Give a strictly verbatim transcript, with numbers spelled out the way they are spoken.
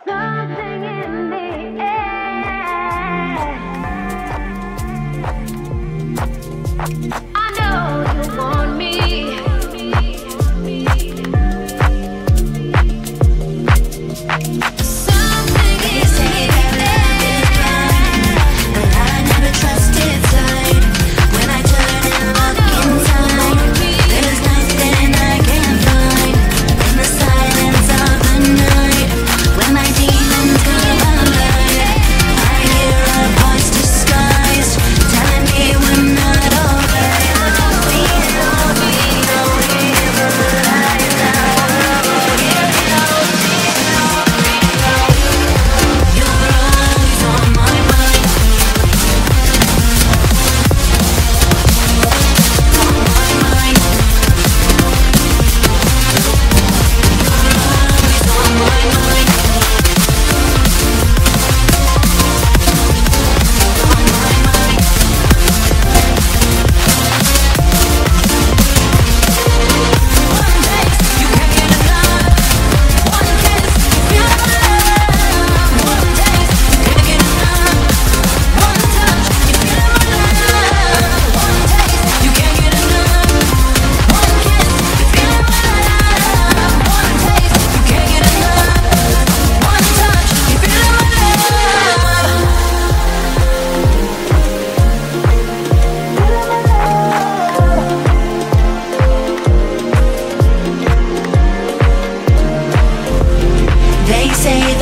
Something in the air. I know you want me. Something in the air. But I never trusted sight. When I turn and look inside, there's nothing I can find. In the silence of the night, when my demons come alive, I hear a voice disguised, telling me we're not alright. We know, we know, we realize now. You know, you know, we know. You're always on my mind. On my mind. Always on my mind. On my mind. One taste, you can't get enough. One kiss, you feel my love. One taste, you can't get enough. One touch, you feel my love. One taste, you can't get enough. One kiss, you feel my love. One taste, you can't get enough. One touch, you feel my love. They say